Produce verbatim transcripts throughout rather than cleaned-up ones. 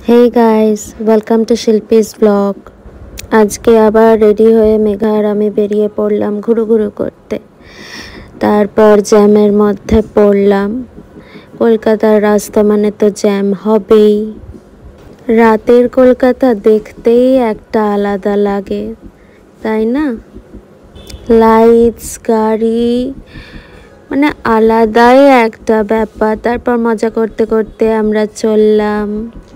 Hey guys, welcome to Shilpi's vlog. আজকে আবার ready হয়ে মেঘা আর আমি বেরিয়ে পড়লাম ঘুরু ঘুরু করতে। তারপর জ্যামের মধ্যে পড়লাম। কলকাতার রাস্তা মানে তো জ্যাম হবেই। রাতের কলকাতা দেখতেই একটা আলাদা লাগে, তাই না? লাইটস, গাড়ি, মানে আলাদাই একটা ব্যাপার। তারপর মজা করতে করতে আমরা চললাম।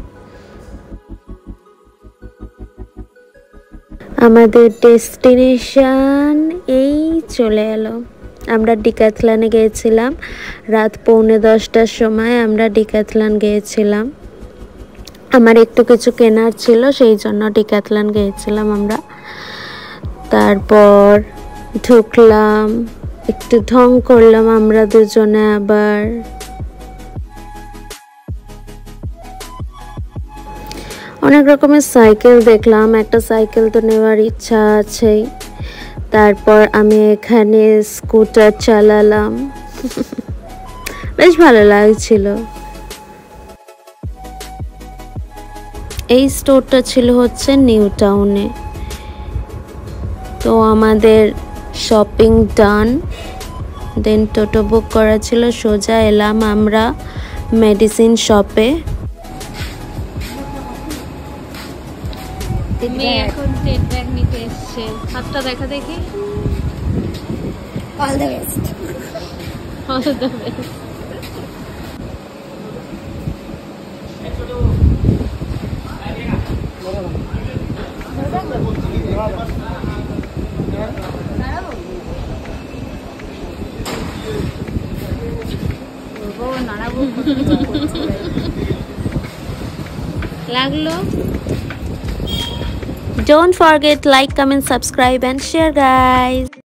আমাদের ডেস্টিনেশন এই চলে এলো। আমরা ডিক্যাথলনে গিয়েছিলাম রাত পৌনে দশটার সময়। আমরা ডিক্যাথলন গিয়েছিলাম, আমার একটু কিছু কেনার ছিল, সেই জন্য ডিক্যাথলন গিয়েছিলাম আমরা। তারপর ঢুকলাম, একটু ঢং করলাম আমরা দুজনে। আবার অনেক রকমের সাইকেল দেখলাম, একটা সাইকেল তো নেওয়ার ইচ্ছা আছেই। তারপর আমি এখানে স্কুটার চালালাম, বেশ ভালো লাগছিল। এই স্টোরটা ছিল হচ্ছে নিউ টাউনে। তো আমাদের শপিং ডান, দেন টোটো বুক করা ছিল। সোজা এলাম আমরা মেডিসিন শপে। মেয়ে এখন টেট ব্যাগ নিতে এসছে। হাতটা দেখা দেখি। All the best. All the best. লাগলো? Don't forget like, comment, subscribe and share guys.